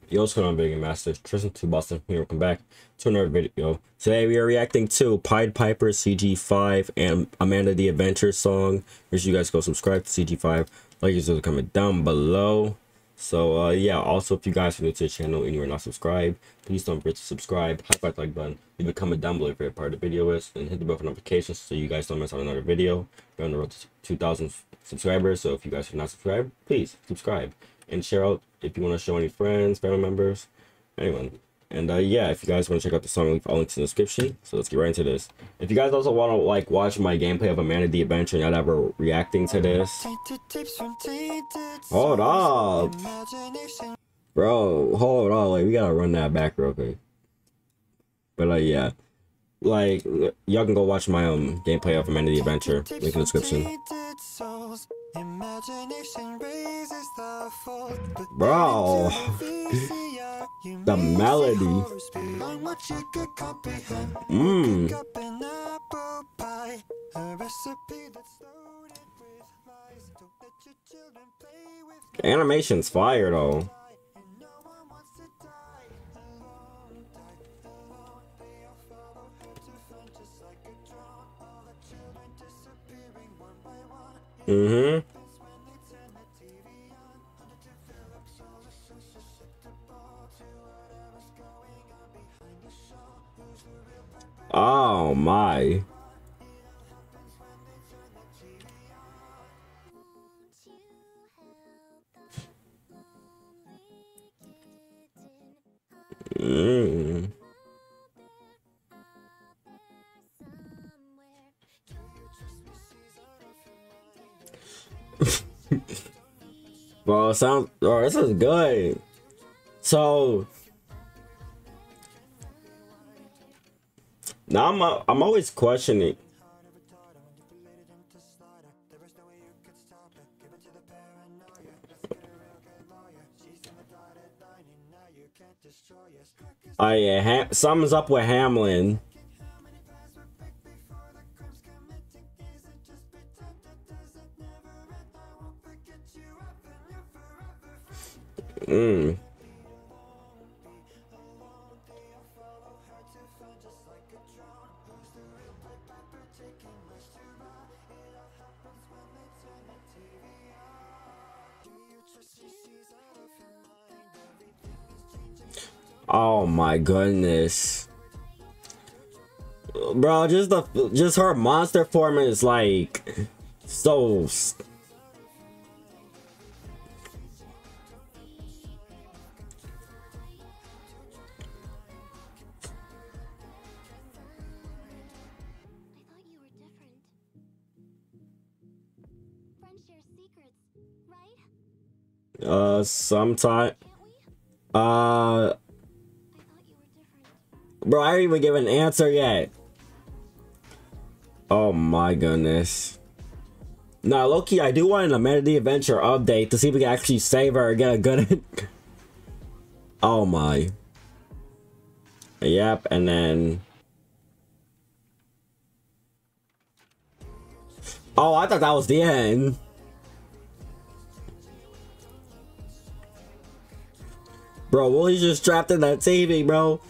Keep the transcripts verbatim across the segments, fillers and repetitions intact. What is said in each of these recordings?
Yo, what's going on, Video Game Master? Tristan to Boston here. Welcome back to another video. Today we are reacting to Pied Piper, C G five, and Amanda the Adventure song. Make sure you guys go subscribe to C G five. Like yours will comment down below. So uh, yeah, also if you guys are new to the channel and you are not subscribed, please don't forget to subscribe, hit that like button, leave a comment down below if your part of the video is, and hit the bell for notifications so you guys don't miss on another video. We're on the road to two thousand subscribers, so if you guys are not subscribed, please subscribe and share out if you want to show any friends, family members, anyone. And uh, yeah, if you guys want to check out the song, leave all links in the description. So let's get right into this. If you guys also want to like watch my gameplay of Amanda the Adventure and y'all ever reacting to this, hold up, bro, hold on, like we gotta run that back real quick. But uh, yeah, like y'all can go watch my um gameplay of Amanda the Adventure. Link in the description. Bro, the melody. Mmm. Animation's fire though. Mm-hmm. Oh my. Mm. Bro, sound, oh, this is good. So now I'm uh, I'm always questioning. Oh yeah, ha something's up with Hamlin. Mm. Oh my goodness, bro! Just the just her monster form is like so. Uh, sometime. Uh, bro, I didn't even give an answer yet. Oh my goodness. Nah, low-key, I do want an Amanda the Adventure update to see if we can actually save her and get a good. Oh my. Yep, and then. Oh, I thought that was the end. Bro, Woolie's just trapped in that T V, bro.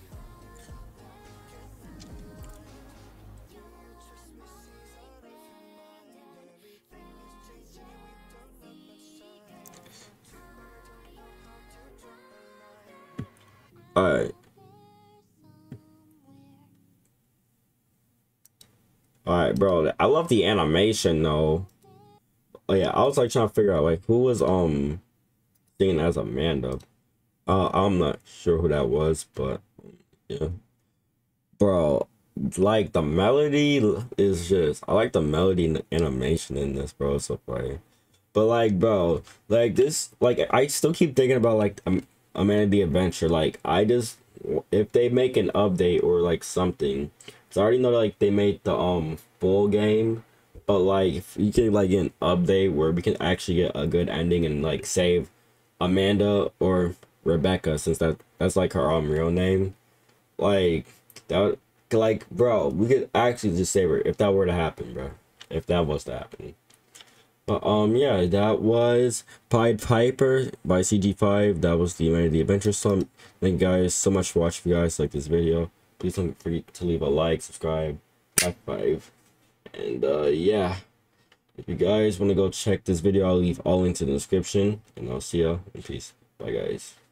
Alright. Alright, bro. I love the animation, though. Oh, yeah. I was, like, trying to figure out, like, who was, um, singing as Amanda. Uh, I'm not sure who that was, but yeah, bro, like the melody is just, I like the melody and the animation in this, bro. It's so funny. But like, bro, like this, like I still keep thinking about like um, Amanda the Adventure. Like I just, if they make an update or like something, cause I already know like they made the um full game, but like if you can like get an update where we can actually get a good ending and like save Amanda or Rebecca, since that that's like her um real name, like that, like bro, we could actually just save her if that were to happen, bro. If that was to happen, But um yeah, that was Pied Piper by C G five. That was the Humanity Adventure song. Thank you guys so much for watching. If you guys like this video, please don't forget to leave a like, subscribe, high five, and uh yeah. If you guys want to go check this video, I'll leave all links in the description, and I'll see ya in peace. Bye guys.